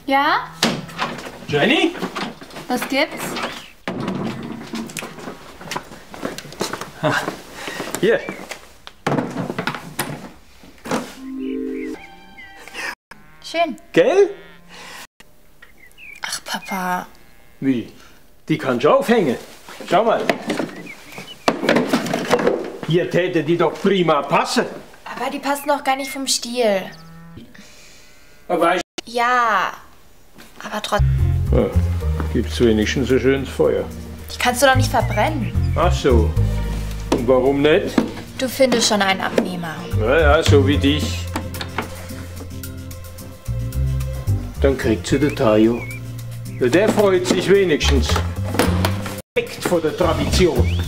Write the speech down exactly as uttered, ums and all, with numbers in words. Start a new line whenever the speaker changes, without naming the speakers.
Ja?
Jenny?
Was gibt's?
Ha. Hier.
Schön.
Gell?
Ach, Papa.
Wie? Die kannst du aufhängen. Schau mal. Hier täte die doch prima passen.
Aber die passen doch gar nicht vom Stil.
Aber ich...
Ja, aber trotzdem.
Ja, gibt's wenigstens ein schönes Feuer.
Die kannst du doch nicht verbrennen.
Ach so. Und warum nicht?
Du findest schon einen Abnehmer.
Na ja, so wie dich. Dann kriegt sie den Tayo. Ja, der freut sich wenigstens. Respekt vor der Tradition.